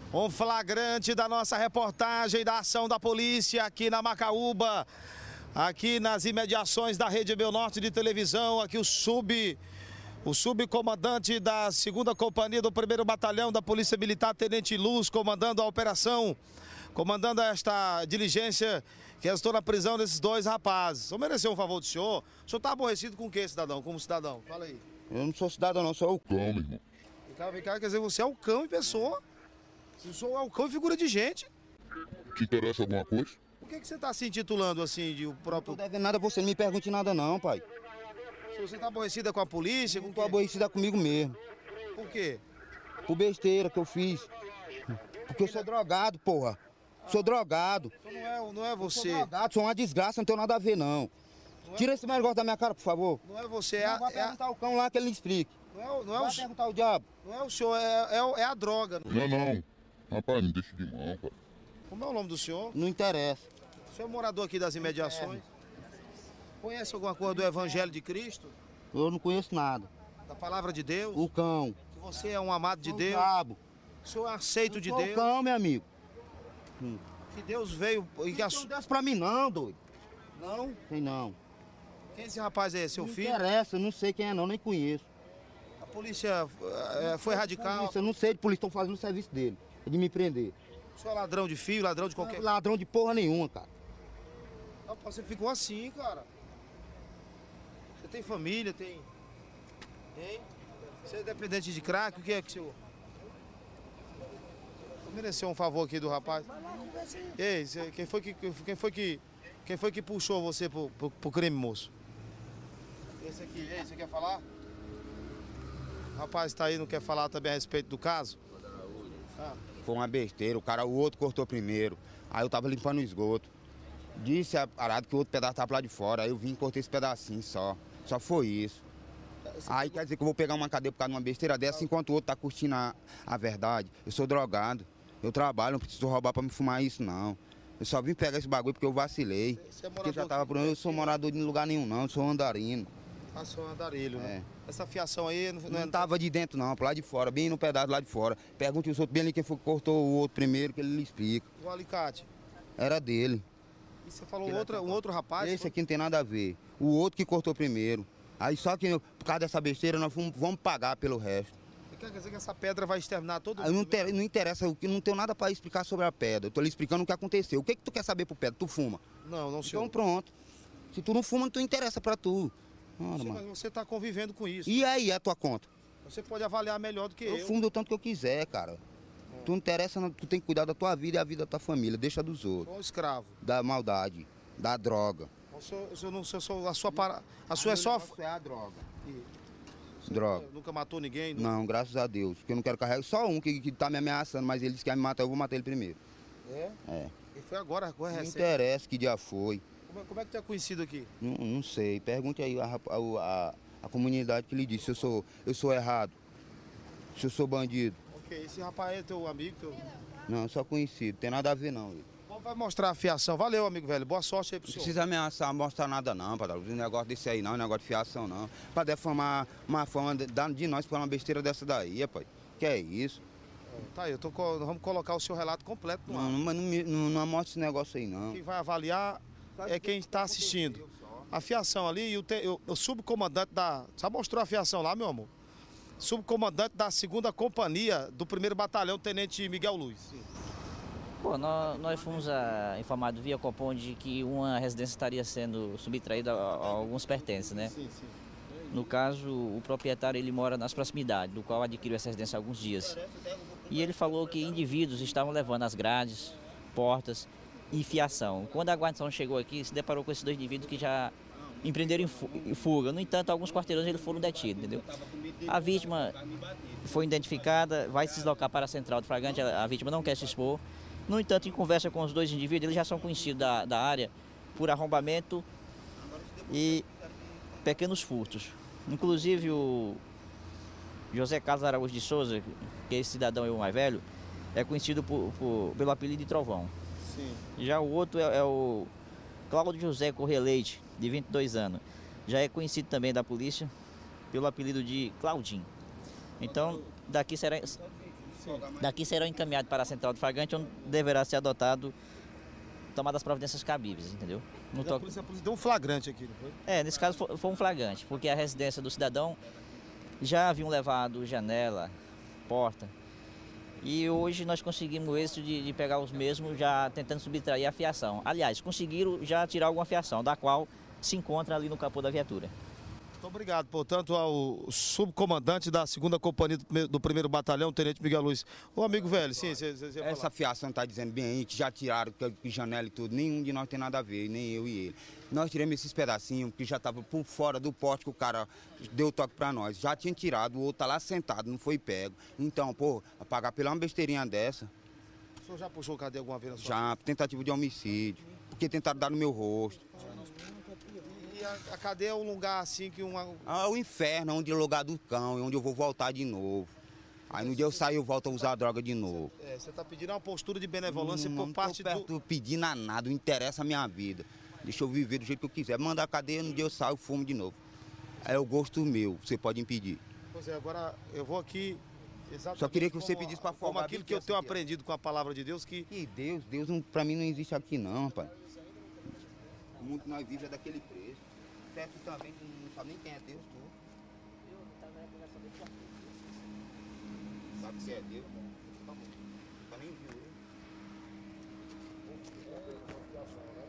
Um flagrante da nossa reportagem da ação da polícia aqui na Macaúba, aqui nas imediações da Rede Meu Norte de televisão, aqui o subcomandante da 2ª Companhia do 1º Batalhão da Polícia Militar, Tenente Luz, comandando a operação, comandando esta diligência que resultou na prisão desses 2 rapazes. Vou merecer um favor do senhor. O senhor está aborrecido com o que, cidadão? Como cidadão? Fala aí. Eu não sou cidadão não, sou o cão, meu irmão. Vem cá, quer dizer, você é o cão em pessoa? O senhor é o cão e figura de gente. Te interessa alguma coisa? Por que você está se intitulando assim de o próprio... Não tô devendo nada a você, não me pergunte nada não, pai. Se você está aborrecida com a polícia? Não tô aborrecida comigo mesmo. Por quê? Por besteira que eu fiz. Porque eu sou drogado, porra. Sou drogado. Então não é você. Sou drogado, sou uma desgraça, não tenho nada a ver não. Tira esse negócio da minha cara, por favor. Não é você, Vai perguntar ao cão lá que ele me explique. Vai perguntar ao diabo. Não é o senhor, é a droga. Não. Rapaz, me deixa de mão, pai. Como é o nome do senhor? Não interessa. O senhor é morador aqui das imediações? Conhece alguma coisa do Evangelho de Cristo? Eu não conheço nada. Da Palavra de Deus? O cão. Que você é um amado de Deus? O diabo. O senhor é aceito de Deus? Deus? O cão, meu amigo. Que Deus veio... Não tem Deus pra mim não, doido. Não? Tem não. Quem esse rapaz é? Seu filho? Não interessa, eu não sei quem é não, nem conheço. A polícia foi radical? Eu não sei de polícia, estão fazendo o serviço dele. É de me prender. O senhor é ladrão de fio, ladrão de qualquer... Não, ladrão de porra nenhuma, cara. Rapaz, você ficou assim, cara. Você tem família, tem... Tem? Você é dependente de crack? O que é que senhor... Mereceu um favor aqui do rapaz. Ei, quem foi que puxou você pro crime, moço? Esse aqui, ei, você quer falar? O rapaz tá aí, não quer falar também a respeito do caso? Foi uma besteira, o outro cortou primeiro. Aí eu tava limpando o esgoto. Disse a parada que o outro pedaço tava lá de fora. Aí eu vim e cortei esse pedacinho só. Só foi isso. Aí quer dizer que eu vou pegar uma cadeia por causa de uma besteira dessa, enquanto o outro tá curtindo a verdade. Eu sou drogado. Eu trabalho, não preciso roubar pra me fumar isso, não. Eu só vim pegar esse bagulho porque eu vacilei. Porque já tava por onde. Eu sou morador de lugar nenhum, não. Eu sou andarino. Ah, sou andarilho, né? Essa fiação aí... Não tava de dentro, não. Pra lá de fora, bem no pedaço lá de fora. Pergunte os outros bem ali quem foi que cortou o outro primeiro, que ele lhe explica. O alicate? Era dele. E você falou um outro rapaz? Esse aqui não tem nada a ver. O outro que cortou primeiro. Aí só que por causa dessa besteira nós vamos pagar pelo resto. Quer dizer que essa pedra vai exterminar todo mundo? Não interessa, eu não tenho nada para explicar sobre a pedra. Eu tô lhe explicando o que aconteceu. O que tu quer saber por pedra? Tu fuma? Não, senhor. Então pronto. Se tu não fuma, não tu interessa para tu. Sim, mas você está convivendo com isso. E aí, é a tua conta? Você pode avaliar melhor do que eu. Eu fumo do tanto que eu quiser, cara. Tu não interessa, tu tem que cuidar da tua vida e a vida da tua família. Deixa dos outros. Sou um escravo. Da maldade, da droga. A sua é só... É a droga. Droga. Nunca matou ninguém? Não, graças a Deus. Porque eu não quero carregar. Só um que tá me ameaçando, mas ele disse que ia me matar, eu vou matar ele primeiro. É? É. E foi agora recente? Não interessa que dia foi. Como é que tu é conhecido aqui? Não sei. Pergunte aí a comunidade que lhe disse se eu sou errado. Se eu sou bandido. Ok, esse rapaz é teu amigo? Não, eu sou conhecido. Tem nada a ver não. Bom, vai mostrar a fiação. Valeu, amigo velho. Boa sorte aí pro senhor. Não precisa ameaçar, mostrar nada não, patrão. Um negócio desse aí não, negócio de fiação não. Pra defamar uma fama de nós por uma besteira dessa daí, pai. Que é isso? Tá aí, vamos colocar o seu relato completo no ar. Não mostra esse negócio aí não. Quem vai avaliar é quem está assistindo. A fiação ali e o subcomandante da... Só mostrou a fiação lá, meu amor? Subcomandante da 2ª Companhia do 1º Batalhão, Tenente Miguel Luz. Sim. Pô, nós fomos informados via Copom de que uma residência estaria sendo subtraída a alguns pertences, né? Sim. No caso, o proprietário ele mora nas proximidades, do qual adquiriu essa residência há alguns dias. E ele falou que indivíduos estavam levando as grades, portas e fiação. Quando a guarnição chegou aqui, se deparou com esses 2 indivíduos que já empreenderam em fuga. No entanto, alguns quarteirões eles foram detidos, entendeu? A vítima foi identificada, vai se deslocar para a central de flagrante, a vítima não quer se expor. No entanto, em conversa com os 2 indivíduos, eles já são conhecidos da área por arrombamento e pequenos furtos. Inclusive o José Carlos Araújo de Souza, que é esse cidadão e o mais velho, é conhecido pelo apelido de Trovão. Sim. Já o outro é o Cláudio José Corrêa Leite, de 22 anos. Já é conhecido também da polícia pelo apelido de Claudinho. Então, daqui será... Daqui serão encaminhados para a central de flagrante, onde deverá ser adotado, tomadas as providências cabíveis, entendeu? A polícia deu um flagrante aqui, não foi? Nesse caso foi um flagrante, porque a residência do cidadão já haviam levado janela, porta, e hoje nós conseguimos o êxito de pegar os mesmos já tentando subtrair a fiação. Aliás, conseguiram já tirar alguma fiação, da qual se encontra ali no capô da viatura. Muito obrigado, portanto, ao subcomandante da 2ª Companhia do 1º Batalhão, Tenente Miguel Luiz. Ô, amigo velho, sim, você ia falar. Essa fiação está dizendo bem aí que já tiraram que janela e tudo, nenhum de nós tem nada a ver, nem eu e ele. Nós tiramos esses pedacinhos que já estavam por fora do poste que o cara deu toque para nós. Já tinha tirado, o outro tá lá sentado, não foi pego. Então, pô, pagar pela uma besteirinha dessa. O senhor já puxou cadeia alguma vez na sua Já, tentativa de homicídio, porque tentaram dar no meu rosto. E a cadeia é um lugar assim que uma... Ah, o inferno, onde é o lugar do cão, e onde eu vou voltar de novo. Aí no dia eu saio, eu volto a usar a droga de novo. Você está pedindo uma postura de benevolência por Não parte tô perto pedindo a nada, não interessa a minha vida. Deixa eu viver do jeito que eu quiser. Mandar a cadeia, no dia eu saio, fumo de novo. É o gosto meu, você pode impedir. Pois é, agora eu vou aqui exatamente... Só queria que você pedisse para como aquilo que eu tenho aprendido com a palavra de Deus, que... E Deus não, pra mim não existe aqui não, rapaz. O mundo que nós vivemos é daquele preço. Certo também, não sabe nem quem é Deus, tu. Sabe que é Deus? Tá nem viu ele.